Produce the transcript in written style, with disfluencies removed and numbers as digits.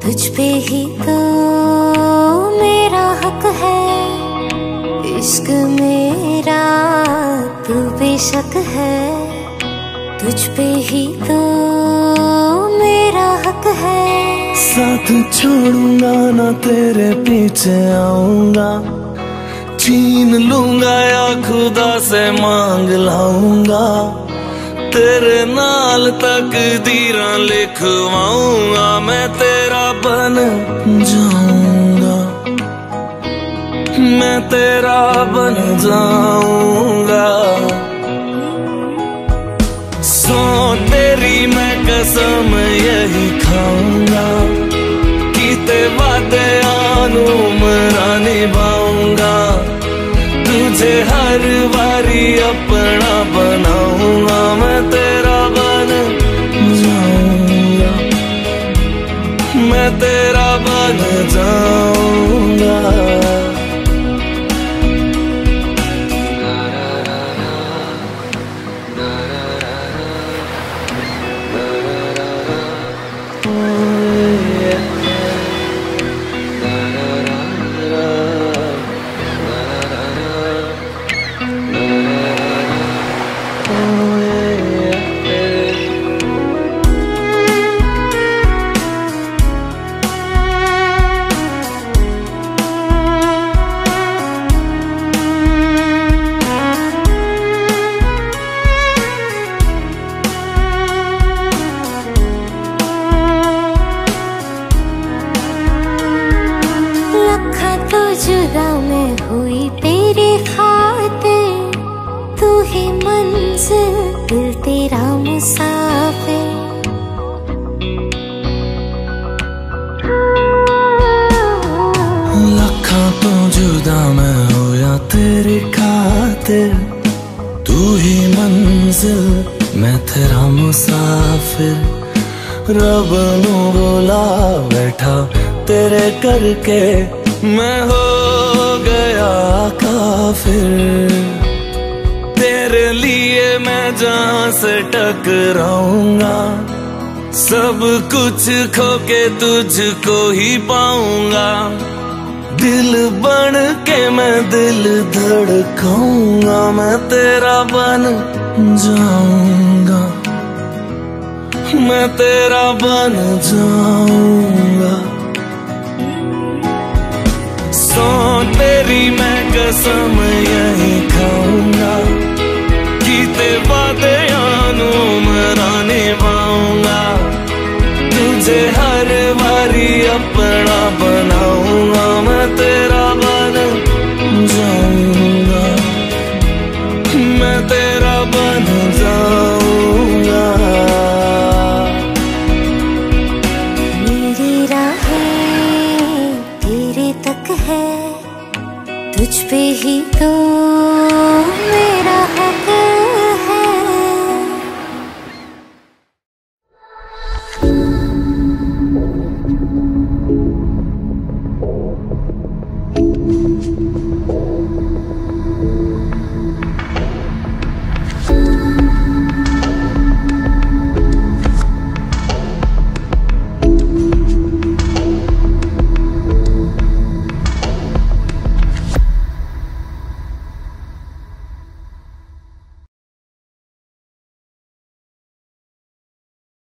तुझ पे ही तो मेरा हक है, इश्क मेरा तू बेशक है। तुझ पे ही तो मेरा हक है। साथ छोड़ूंगा ना तेरे पीछे आऊंगा, छीन लूंगा या खुदा से मांग लाऊंगा। तेरे नाल तकदीरां लिखवाऊंगा, मैं तेरा बन जाऊंगा, मैं तेरा बन जाऊंगा। सो तेरी मैं कसम यही खाऊंगा, कीते वादे आनू मरा निभाऊंगा। तुझे हर बारी अपना बनाऊंगा, मैं तेरा बन जाऊंगा, मैं तेरा बन जाऊंगा। जुदा मैं हुई तेरे खातिर, तू ही मंजिल दिल तेरा मुसाफिर। लखा तो जुदा मैं होया तेरी खातिर, तू ही मंजिल मैं तेरा मुसाफिर। रब नू बोला बैठा तेरे करके, मैं हो गया काफिर। तेरे लिए मैं जहां से टकराऊंगा, सब कुछ खो के तुझको ही पाऊंगा। दिल बन के मैं दिल धड़काऊंगा, मैं तेरा बन जाऊंगा, मैं तेरा बन जाऊंगा। सो तेरी मैं कसम यही खाऊंगा, कीते वादे आनू मरा निभाऊंगा। तुझे हर बारी अपना बनाऊंगा, मैं तेरा बन जाऊंगा, मैं तेरा बन जाऊंगा। मेरी राहें तेरे तक है, तुझ पे ही तो